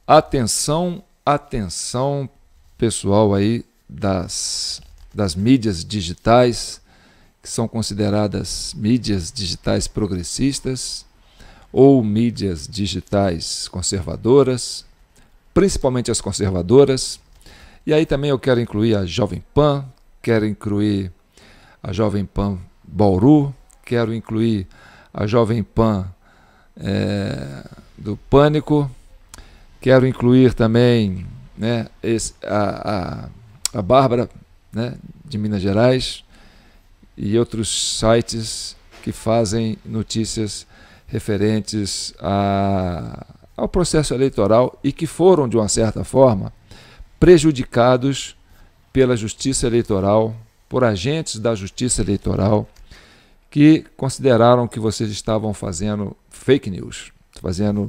Atenção, atenção, pessoal aí das mídias digitais, que são consideradas mídias digitais progressistas ou mídias digitais conservadoras, principalmente as conservadoras. E aí também eu quero incluir a Jovem Pan, quero incluir a Jovem Pan Bauru, quero incluir a Jovem Pan do Pânico, quero incluir também, né, a Bárbara, né, de Minas Gerais, e outros sites que fazem notícias referentes ao processo eleitoral e que foram, de uma certa forma, prejudicados pela Justiça Eleitoral, por agentes da Justiça Eleitoral, que consideraram que vocês estavam fazendo fake news, fazendo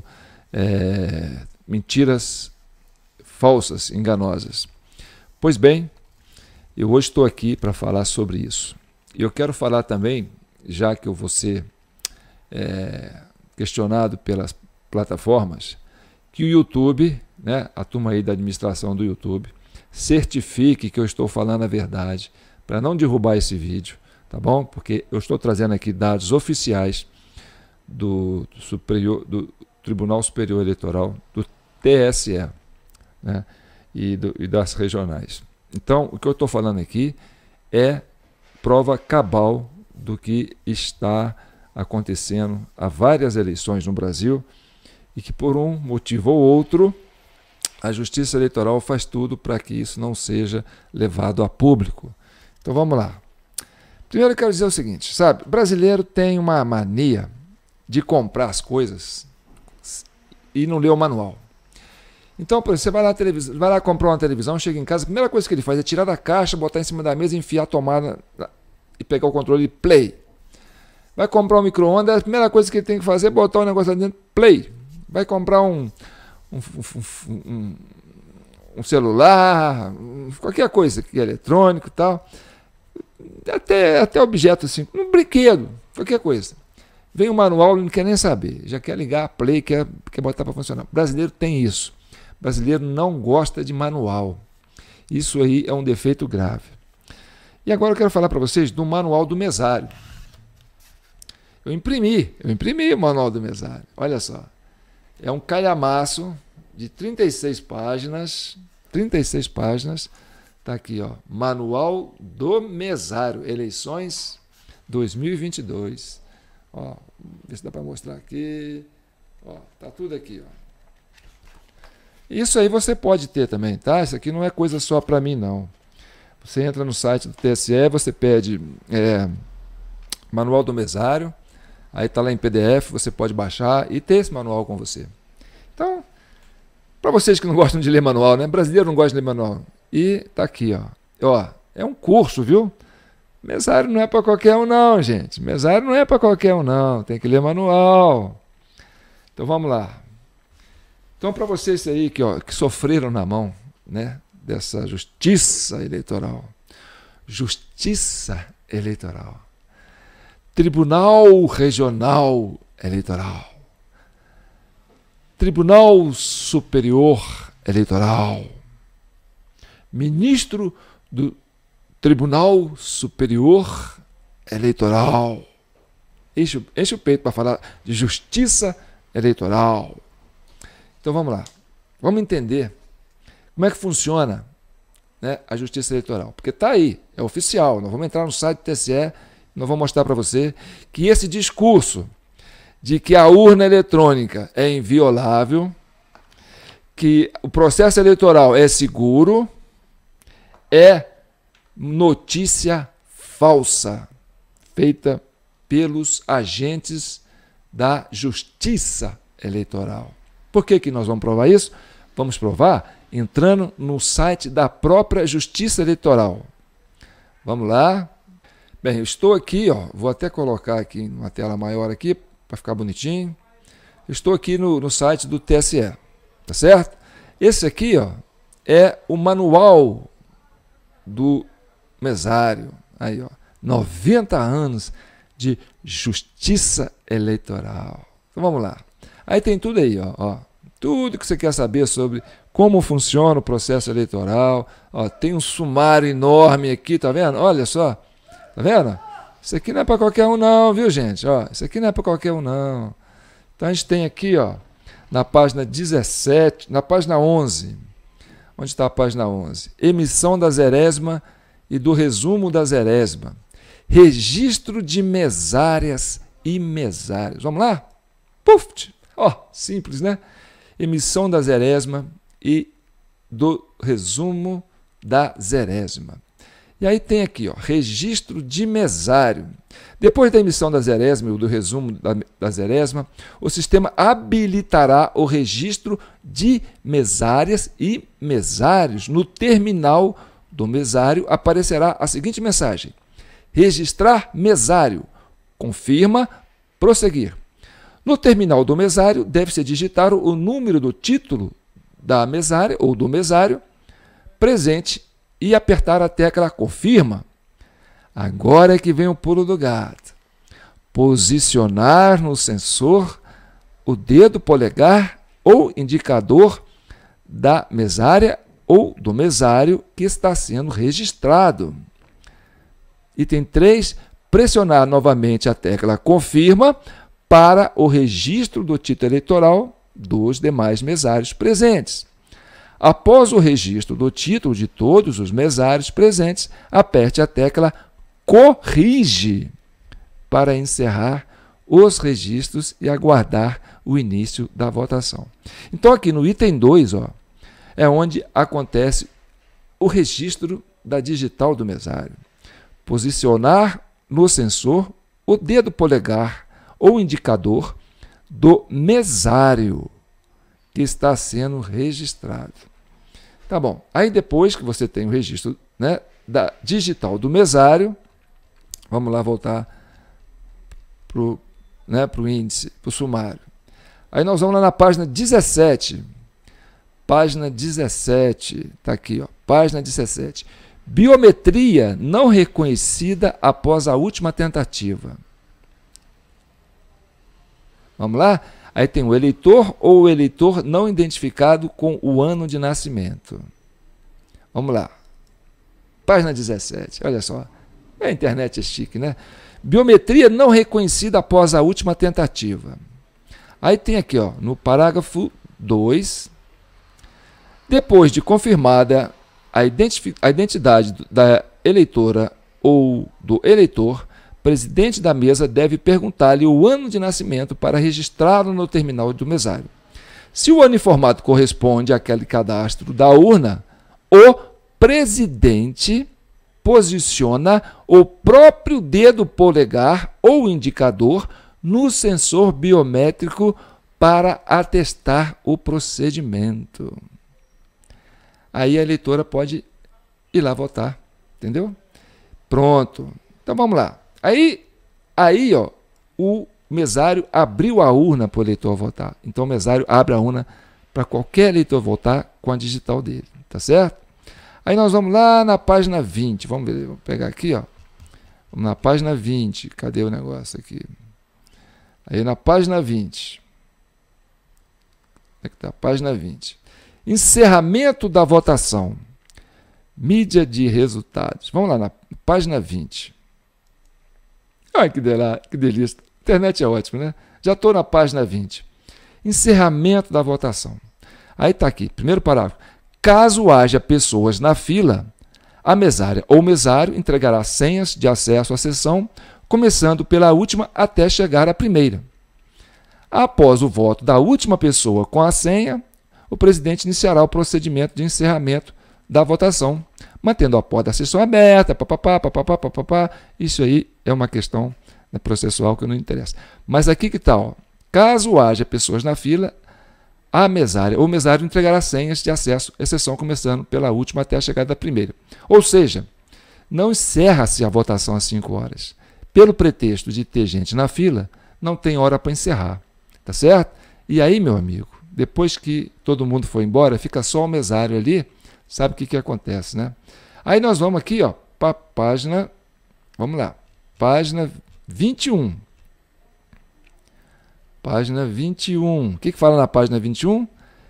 mentiras falsas, enganosas. Pois bem, eu hoje estou aqui para falar sobre isso. E eu quero falar também, já que eu vou ser questionado pelas plataformas, que o YouTube, né, a turma aí da administração do YouTube, certifique que eu estou falando a verdade, para não derrubar esse vídeo, tá bom? Porque eu estou trazendo aqui dados oficiais do Tribunal Superior Eleitoral, do TSE, né, e das regionais. Então, o que eu estou falando aqui é prova cabal do que está acontecendo há várias eleições no Brasil e que, por um motivo ou outro, a Justiça Eleitoral faz tudo para que isso não seja levado a público. Então vamos lá. Primeiro eu quero dizer o seguinte, sabe, o brasileiro tem uma mania de comprar as coisas e não ler o manual. Então, por exemplo, você vai lá comprar uma televisão, chega em casa, a primeira coisa que ele faz é tirar da caixa, botar em cima da mesa, enfiar a tomada e pegar o controle e play. Vai comprar um micro-ondas, a primeira coisa que ele tem que fazer é botar o negócio lá dentro, play. Vai comprar um celular, qualquer coisa que é eletrônico e tal, até objeto assim, um brinquedo, qualquer coisa. Vem o manual, ele não quer nem saber, já quer ligar, play, quer botar para funcionar. O brasileiro tem isso. O brasileiro não gosta de manual. Isso aí é um defeito grave. E agora eu quero falar para vocês do manual do mesário. Eu imprimi o manual do mesário. Olha só. É um calhamaço de 36 páginas. 36 páginas. Está aqui, ó. Manual do mesário. Eleições 2022. Ó, ver se dá para mostrar aqui. Ó, tá tudo aqui, ó. Isso aí você pode ter também, tá? Isso aqui não é coisa só para mim, não. Você entra no site do TSE, você pede manual do mesário, aí está lá em PDF, você pode baixar e ter esse manual com você. Então, para vocês que não gostam de ler manual, né? Brasileiro não gosta de ler manual. E tá aqui, ó. Ó, é um curso, viu? Mesário não é para qualquer um, não, gente. Mesário não é para qualquer um, não. Tem que ler manual. Então, vamos lá. Então, para vocês aí que sofreram na mão, né, dessa justiça eleitoral, Tribunal Regional Eleitoral, Tribunal Superior Eleitoral, Ministro do Tribunal Superior Eleitoral, enche o peito para falar de justiça eleitoral. Então vamos lá, vamos entender como é que funciona, né, a justiça eleitoral. Porque está aí, é oficial, nós vamos entrar no site do TSE, nós vamos mostrar para você que esse discurso de que a urna eletrônica é inviolável, que o processo eleitoral é seguro, é notícia falsa, feita pelos agentes da justiça eleitoral. Por que nós vamos provar isso? Vamos provar entrando no site da própria Justiça Eleitoral. Vamos lá. Bem, eu estou aqui, ó, vou até colocar aqui numa tela maior aqui, para ficar bonitinho. Eu estou aqui no site do TSE, tá certo? Esse aqui, ó, é o manual do mesário. Aí, ó, 90 anos de justiça eleitoral. Então vamos lá. Aí tem tudo aí, ó, Tudo que você quer saber sobre como funciona o processo eleitoral. Ó, tem um sumário enorme aqui, tá vendo? Olha só, tá vendo? Isso aqui não é para qualquer um não, viu, gente? Ó, isso aqui não é para qualquer um não. Então a gente tem aqui, ó, na página 17, na página 11. Onde está a página 11? Emissão da zerésima e do resumo da zerésima. Registro de mesárias e mesários. Vamos lá? Puf! Ó, simples, né? Emissão da zerésima e do resumo da zerésima. E aí tem aqui, ó, registro de mesário. Depois da emissão da zerésima ou do resumo da zerésima, o sistema habilitará o registro de mesárias e mesários. No terminal do mesário aparecerá a seguinte mensagem: registrar mesário. Confirma, prosseguir. No terminal do mesário, deve-se digitar o número do título da mesária ou do mesário presente e apertar a tecla confirma. Agora é que vem o pulo do gato. Posicionar no sensor o dedo polegar ou indicador da mesária ou do mesário que está sendo registrado. Item 3, pressionar novamente a tecla confirma para o registro do título eleitoral dos demais mesários presentes. Após o registro do título de todos os mesários presentes, aperte a tecla corrige para encerrar os registros e aguardar o início da votação. Então aqui no item 2, ó, é onde acontece o registro da digital do mesário. Posicionar no sensor o dedo polegar ou indicador do mesário que está sendo registrado. Tá bom. Aí depois que você tem o registro, né, da digital do mesário, vamos lá voltar para o índice, para o sumário. Aí nós vamos lá na página 17. Página 17, está aqui, ó, página 17. Biometria não reconhecida após a última tentativa. Vamos lá? Aí tem o eleitor ou o eleitor não identificado com o ano de nascimento. Vamos lá. Página 17, olha só. A internet é chique, né? Biometria não reconhecida após a última tentativa. Aí tem aqui, ó, no parágrafo 2, depois de confirmada a identidade da eleitora ou do eleitor, o presidente da mesa deve perguntar-lhe o ano de nascimento para registrá-lo no terminal do mesário. Se o ano informado corresponde àquele cadastro da urna, o presidente posiciona o próprio dedo polegar ou indicador no sensor biométrico para atestar o procedimento. Aí a eleitora pode ir lá votar, entendeu? Pronto. Então vamos lá. Aí ó, o mesário abriu a urna para o eleitor votar. Então o mesário abre a urna para qualquer eleitor votar com a digital dele, tá certo? Aí nós vamos lá na página 20. Vamos ver, vou pegar aqui, ó. Vamos na página 20. Cadê o negócio aqui? Aí na página 20. Onde é que está? Página 20. Encerramento da votação. Mídia de resultados. Vamos lá na página 20. Ai, que delícia. Internet é ótimo, né? Já estou na página 20. Encerramento da votação. Aí está aqui, primeiro parágrafo. Caso haja pessoas na fila, a mesária ou mesário entregará senhas de acesso à sessão, começando pela última até chegar à primeira. Após o voto da última pessoa com a senha, o presidente iniciará o procedimento de encerramento da votação, mantendo a porta da sessão aberta, papapá. Isso aí é uma questão processual que não interessa. Mas aqui que está, ó, caso haja pessoas na fila, a mesária ou mesário entregará senhas de acesso, exceção começando pela última até a chegada da primeira. Ou seja, não encerra-se a votação às 5 horas. Pelo pretexto de ter gente na fila, não tem hora para encerrar. Tá certo? E aí, meu amigo, depois que todo mundo foi embora, fica só o mesário ali, sabe o que acontece, né? Aí nós vamos aqui, ó, para a página, vamos lá, página 21. Página 21. O que fala na página 21?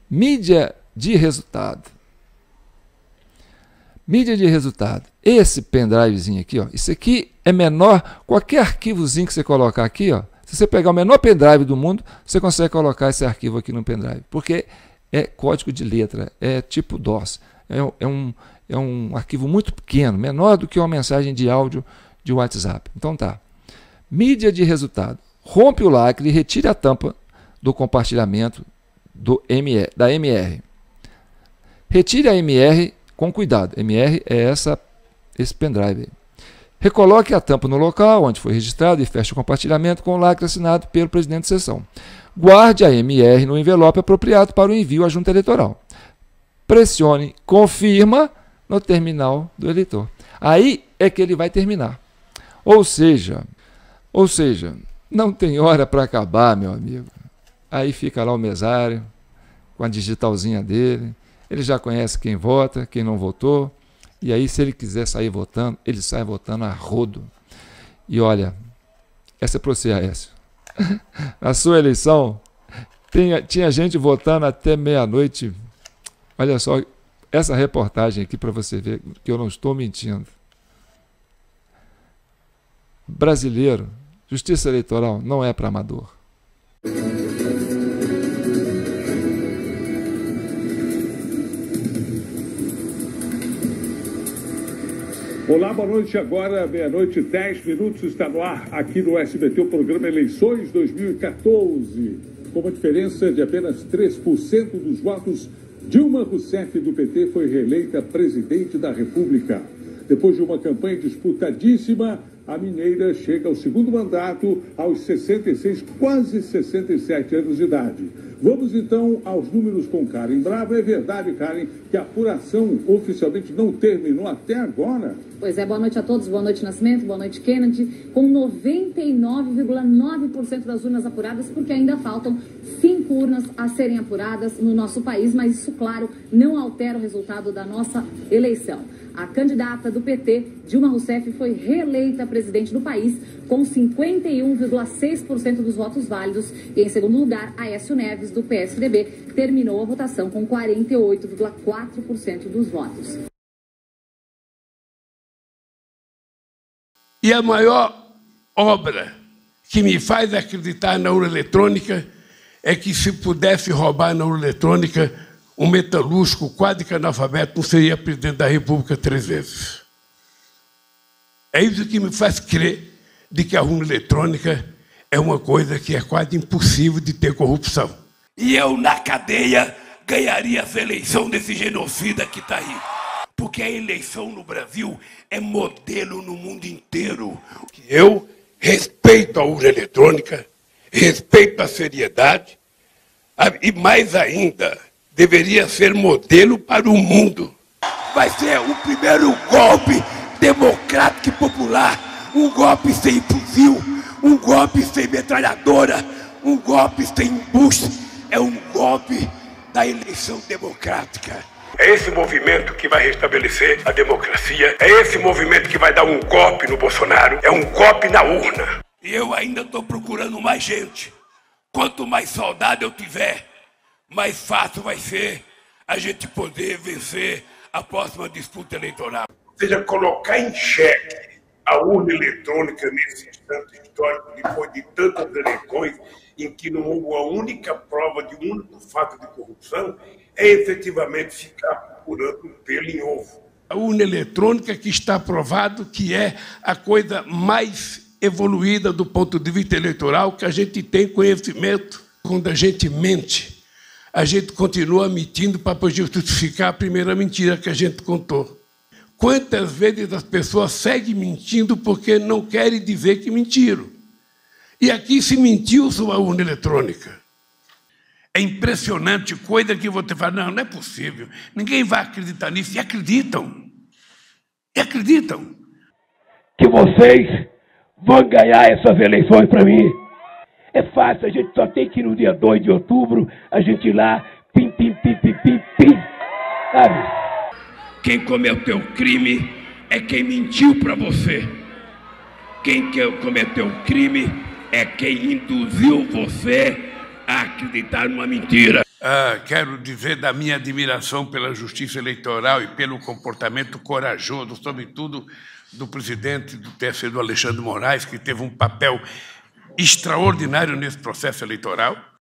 Mídia de resultado. Mídia de resultado. Esse pendrivezinho aqui, ó, isso aqui é menor, qualquer arquivozinho que você colocar aqui, ó, se você pegar o menor pendrive do mundo, você consegue colocar esse arquivo aqui no pendrive, porque é código de letra, é tipo DOS, é um arquivo muito pequeno, menor do que uma mensagem de áudio de WhatsApp. Então tá. Mídia de resultado. Rompe o lacre e retire a tampa do compartilhamento da MR. Retire a MR com cuidado. MR é esse pendrive aí. Recoloque a tampa no local onde foi registrado e feche o compartilhamento com o lacre assinado pelo presidente de sessão. Guarde a MR no envelope apropriado para o envio à junta eleitoral. Pressione confirma no terminal do eleitor. Aí é que ele vai terminar. Ou seja, não tem hora para acabar, meu amigo. Aí fica lá o mesário com a digitalzinha dele. Ele já conhece quem vota, quem não votou. E aí, se ele quiser sair votando, ele sai votando a rodo. E olha, essa é para você, Aécio. Na sua eleição, tinha gente votando até meia-noite. Olha só, essa reportagem aqui para você ver que eu não estou mentindo. Brasileiro, justiça eleitoral não é para amador. Olá, boa noite. Agora, meia-noite, 10 minutos, está no ar aqui no SBT o programa Eleições 2014. Com uma diferença de apenas 3% dos votos, Dilma Rousseff do PT foi reeleita presidente da República. Depois de uma campanha disputadíssima, a mineira chega ao segundo mandato aos 66, quase 67 anos de idade. Vamos então aos números com Karen Bravo. É verdade, Karen, que a apuração oficialmente não terminou até agora? Pois é, boa noite a todos, boa noite Nascimento, boa noite Kennedy. Com 99,9% das urnas apuradas, porque ainda faltam 5 urnas a serem apuradas no nosso país, mas isso, claro, não altera o resultado da nossa eleição. A candidata do PT, Dilma Rousseff, foi reeleita presidente do país com 51,6% dos votos válidos. E, em segundo lugar, Aécio Neves, do PSDB, terminou a votação com 48,4% dos votos. E a maior obra que me faz acreditar na urna eletrônica é que, se pudesse roubar na urna eletrônica, um metalúrgico quase que analfabeto não seria presidente da República 3 vezes. É isso que me faz crer de que a urna eletrônica é uma coisa que é quase impossível de ter corrupção. E eu, na cadeia, ganharia essa eleição desse genocida que está aí. Porque a eleição no Brasil é modelo no mundo inteiro. Eu respeito a urna eletrônica, respeito a seriedade, e mais ainda, deveria ser modelo para o mundo. Vai ser o primeiro golpe democrático e popular, um golpe sem fuzil, um golpe sem metralhadora, um golpe sem embuste, é um golpe da eleição democrática. É esse movimento que vai restabelecer a democracia, é esse movimento que vai dar um golpe no Bolsonaro, é um golpe na urna. E eu ainda estou procurando mais gente. Quanto mais soldado eu tiver, mais fácil vai ser a gente poder vencer a próxima disputa eleitoral. Ou seja, colocar em xeque a urna eletrônica nesse instante histórico, depois de tantas eleições em que não houve uma única prova de um único fato de corrupção, é efetivamente ficar procurando um pelo em ovo. A urna eletrônica que está provado que é a coisa mais evoluída do ponto de vista eleitoral que a gente tem conhecimento. Quando a gente mente, a gente continua mentindo para justificar a primeira mentira que a gente contou. Quantas vezes as pessoas seguem mentindo porque não querem dizer que mentiram? E aqui se mentiu sobre a urna eletrônica. É impressionante, coisa que você fala, não é possível, ninguém vai acreditar nisso, e acreditam. E acreditam. Que vocês vão ganhar essas eleições para mim. É fácil, a gente só tem que ir no dia 2 de outubro, a gente ir lá, pim, pim, pim, pim, pim, pim, sabe? Quem cometeu crime é quem mentiu para você. Quem cometeu crime é quem induziu você a acreditar numa mentira. Quero dizer da minha admiração pela justiça eleitoral e pelo comportamento corajoso, sobretudo do presidente do TSE, do Alexandre de Moraes, que teve um papel extraordinário nesse processo eleitoral.